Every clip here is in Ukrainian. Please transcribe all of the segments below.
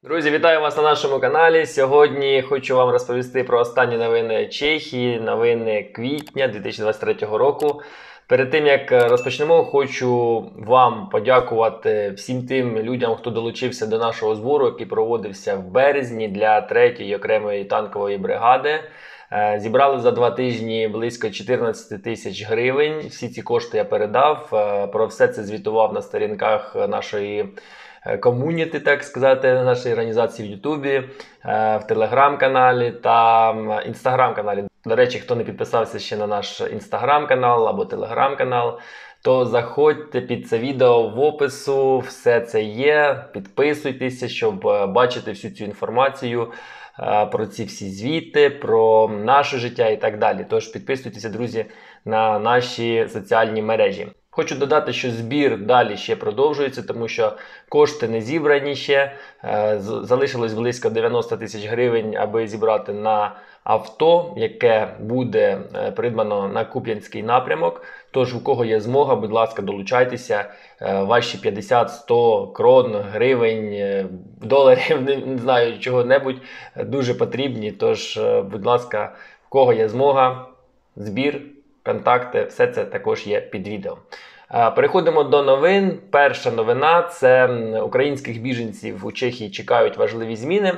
Друзі, вітаю вас на нашому каналі. Сьогодні хочу вам розповісти про останні новини Чехії, новини квітня 2023 року. Перед тим, як розпочнемо, хочу вам подякувати всім тим людям, хто долучився до нашого збору, який проводився в березні для 3-ї окремої танкової бригади. Зібрали за 2 тижні близько 14 тисяч гривень. Всі ці кошти я передав. Про все це звітував на сторінках нашої ком'юніті, так сказати, нашої організації в Ютубі, в Телеграм-каналі та Інстаграм-каналі. До речі, хто не підписався ще на наш Інстаграм-канал або Телеграм-канал, то заходьте під це відео в опису, все це є, підписуйтеся, щоб бачити всю цю інформацію про ці всі звіти, про наше життя і так далі. Тож підписуйтеся, друзі, на наші соціальні мережі. Хочу додати, що збір далі ще продовжується, тому що кошти не зібрані ще. Залишилось близько 90 тисяч гривень, аби зібрати на авто, яке буде придбано на Куп'янський напрямок. Тож, у кого є змога, будь ласка, долучайтеся. Ваші 50-100 крон, гривень, доларів, не знаю, чого-небудь, дуже потрібні. Тож, будь ласка, у кого є змога, збір, контакти, все це також є під відео. Переходимо до новин. Перша новина – це українських біженців у Чехії чекають важливі зміни.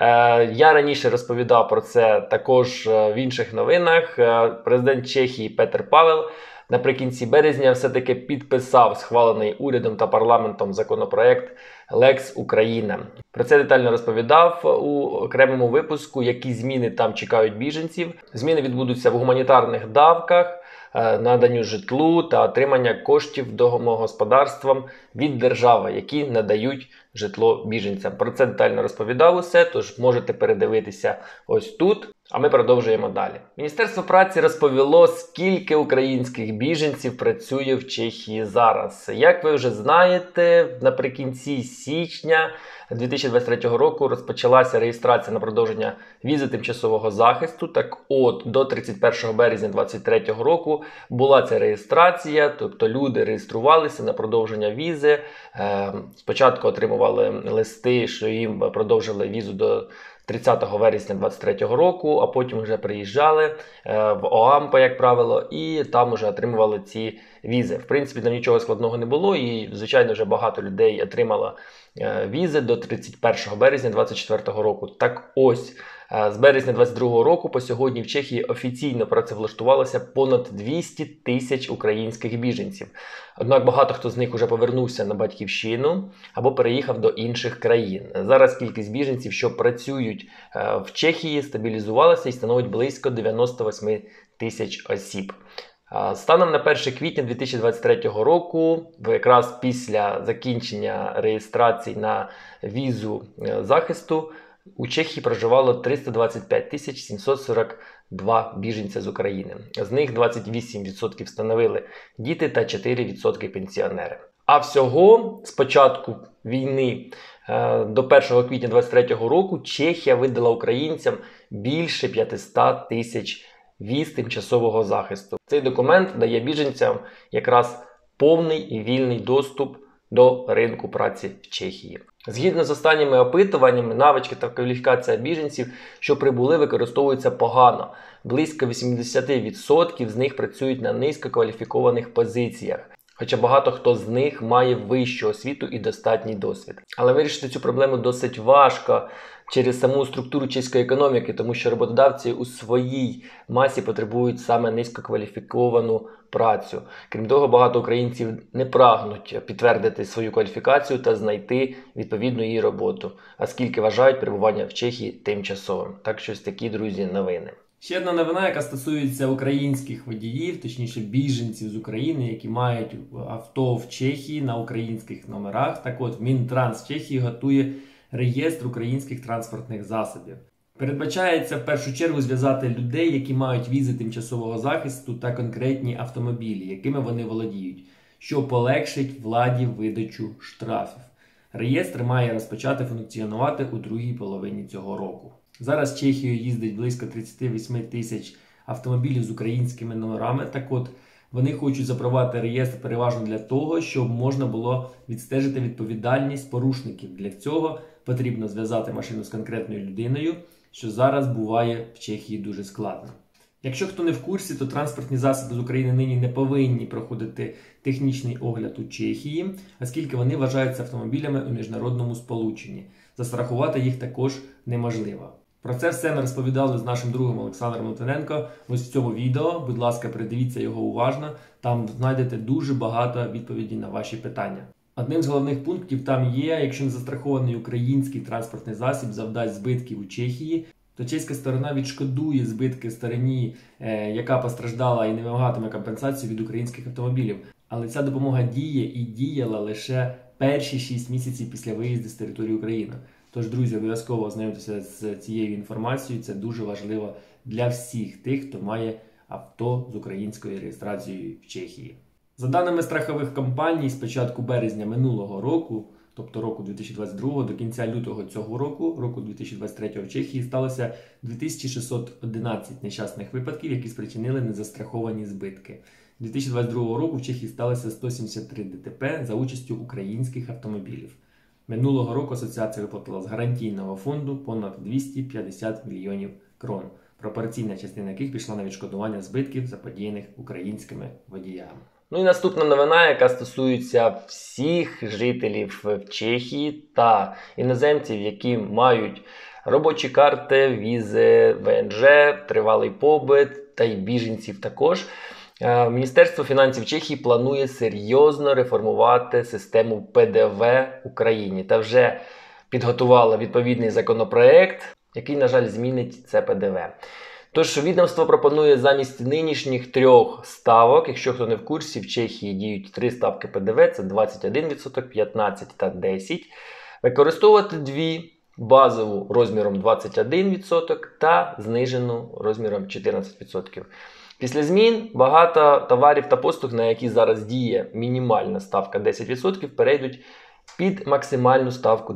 Я раніше розповідав про це також в інших новинах. Президент Чехії Петр Павел наприкінці березня все-таки підписав схвалений урядом та парламентом законопроект Лекс Україна. Про це детально розповідав у окремому випуску, які зміни там чекають біженців. Зміни відбудуться в гуманітарних давках, наданню житлу та отримання коштів домогосподарствам від держави, які надають житло біженцям. Про це детально розповідав усе, тож можете передивитися ось тут. А ми продовжуємо далі. Міністерство праці розповіло, скільки українських біженців працює в Чехії зараз. Як ви вже знаєте, наприкінці січня 2023 року розпочалася реєстрація на продовження візи тимчасового захисту. Так от, до 31 березня 2023 року була ця реєстрація, тобто люди реєструвалися на продовження візи. Спочатку отримували листи, що їм продовжили візу до 30 вересня 2023 року, а потім вже приїжджали в ОАМПа, як правило, і там вже отримували ці візи. В принципі, там нічого складного не було, і, звичайно, вже багато людей отримало візи до 31 березня 2024 року. Так ось, з березня 2022 року по сьогодні в Чехії офіційно працевлаштувалося понад 200 тисяч українських біженців. Однак багато хто з них вже повернувся на батьківщину або переїхав до інших країн. Зараз кількість біженців, що працюють в Чехії, стабілізувалася і становить близько 98 тисяч осіб. Станом на 1 квітня 2023 року, якраз після закінчення реєстрації на візу захисту, у Чехії проживало 325 742 біженця з України. З них 28% становили діти та 4% пенсіонери. А всього з початку війни до 1 квітня 2023 року Чехія видала українцям більше 500 тисяч віз тимчасового захисту. Цей документ дає біженцям якраз повний і вільний доступ до ринку праці в Чехії. Згідно з останніми опитуваннями, навички та кваліфікація біженців, що прибули, використовуються погано. Близько 80% з них працюють на низькокваліфікованих позиціях. Хоча багато хто з них має вищу освіту і достатній досвід. Але вирішити цю проблему досить важко через саму структуру чеської економіки, тому що роботодавці у своїй масі потребують саме низькокваліфіковану працю. Крім того, багато українців не прагнуть підтвердити свою кваліфікацію та знайти відповідну її роботу, оскільки вважають перебування в Чехії тимчасовим. Так що ось такі, друзі, новини. Ще одна новина, яка стосується українських водіїв, точніше біженців з України, які мають авто в Чехії на українських номерах. Так от, Мінтранс Чехії готує реєстр українських транспортних засобів. Передбачається в першу чергу зв'язати людей, які мають візи тимчасового захисту та конкретні автомобілі, якими вони володіють, що полегшить владі видачу штрафів. Реєстр має розпочати функціонувати у другій половині цього року. Зараз Чехією їздить близько 38 тисяч автомобілів з українськими номерами. Так от, вони хочуть запровадити реєстр переважно для того, щоб можна було відстежити відповідальність порушників. Для цього потрібно зв'язати машину з конкретною людиною, що зараз буває в Чехії дуже складно. Якщо хто не в курсі, то транспортні засоби з України нині не повинні проходити технічний огляд у Чехії, оскільки вони вважаються автомобілями у міжнародному сполученні. Застрахувати їх також неможливо. Про це все ми розповідали з нашим другом Олександром Литвиненко ось в цьому відео. Будь ласка, передивіться його уважно, там знайдете дуже багато відповідей на ваші питання. Одним з головних пунктів там є, якщо незастрахований український транспортний засіб завдасть збитків у Чехії, то чеська сторона відшкодує збитки стороні, яка постраждала і не вимагатиме компенсацію від українських автомобілів. Але ця допомога діє і діяла лише перші 6 місяців після виїзду з території України. Тож, друзі, обов'язково ознайомтеся з цією інформацією, це дуже важливо для всіх тих, хто має авто з українською реєстрацією в Чехії. За даними страхових компаній, з початку березня минулого року, тобто року 2022 до кінця лютого цього року 2023 в Чехії, сталося 2611 нещасних випадків, які спричинили незастраховані збитки. 2022 року в Чехії сталося 173 ДТП за участю українських автомобілів. Минулого року асоціація виплатила з гарантійного фонду понад 250 мільйонів крон, пропорційна частина яких пішла на відшкодування збитків, заподіяних українськими водіями. Ну і наступна новина, яка стосується всіх жителів в Чехії та іноземців, які мають робочі карти, візи, ВНЖ, тривалий побит та й біженців також. Міністерство фінансів Чехії планує серйозно реформувати систему ПДВ в Україні та вже підготувало відповідний законопроект, який, на жаль, змінить це ПДВ. Тож відомство пропонує замість нинішніх 3 ставок, якщо хто не в курсі, в Чехії діють 3 ставки ПДВ, це 21%, 15% та 10%, використовувати 2, базову розміром 21% та знижену розміром 14%. Після змін багато товарів та послуг, на які зараз діє мінімальна ставка 10%, перейдуть під максимальну ставку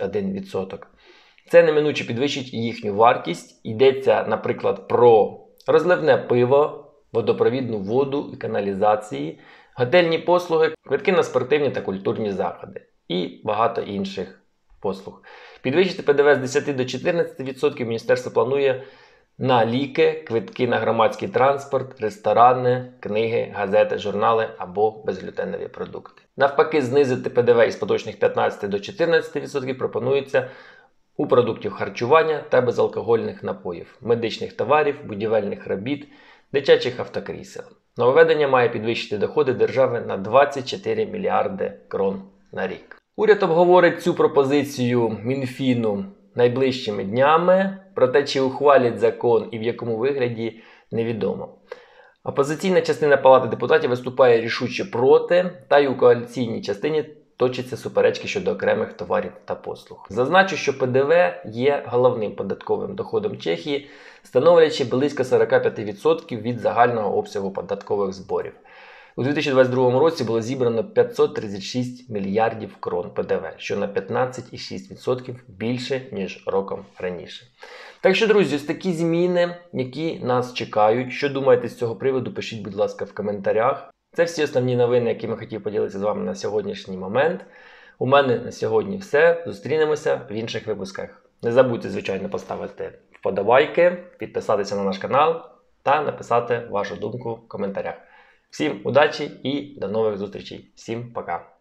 21%. Це неминуче підвищить їхню вартість. Йдеться, наприклад, про розливне пиво, водопровідну воду і каналізації, готельні послуги, квитки на спортивні та культурні заходи і багато інших послуг. Підвищити ПДВ з 10 до 14% міністерство планує на ліки, квитки на громадський транспорт, ресторани, книги, газети, журнали або безглютенові продукти. Навпаки, знизити ПДВ із поточних 15 до 14% пропонується у продуктів харчування та безалкогольних напоїв, медичних товарів, будівельних робіт, дитячих автокрісел. Нововведення має підвищити доходи держави на 24 мільярди крон на рік. Уряд обговорить цю пропозицію Мінфіну найближчими днями, проте чи ухвалять закон і в якому вигляді невідомо. Опозиційна частина Палати депутатів виступає рішуче проти, та й у коаліційній частині точаться суперечки щодо окремих товарів та послуг. Зазначу, що ПДВ є головним податковим доходом Чехії, становлячи близько 45% від загального обсягу податкових зборів. У 2022 році було зібрано 536 мільярдів крон ПДВ, що на 15,6% більше, ніж роком раніше. Так що, друзі, ось такі зміни, які нас чекають. Що думаєте з цього приводу, пишіть, будь ласка, в коментарях. Це всі основні новини, які ми хотів поділитися з вами на сьогоднішній момент. У мене на сьогодні все. Зустрінемося в інших випусках. Не забудьте, звичайно, поставити вподобайки, підписатися на наш канал та написати вашу думку в коментарях. Всім удачі і до нових зустрічей. Всім пока!